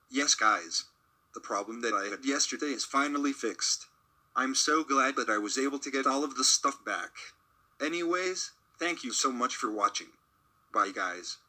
Yes guys. The problem that I had yesterday is finally fixed. I'm so glad that I was able to get all of the stuff back. Anyways, thank you so much for watching. Bye guys.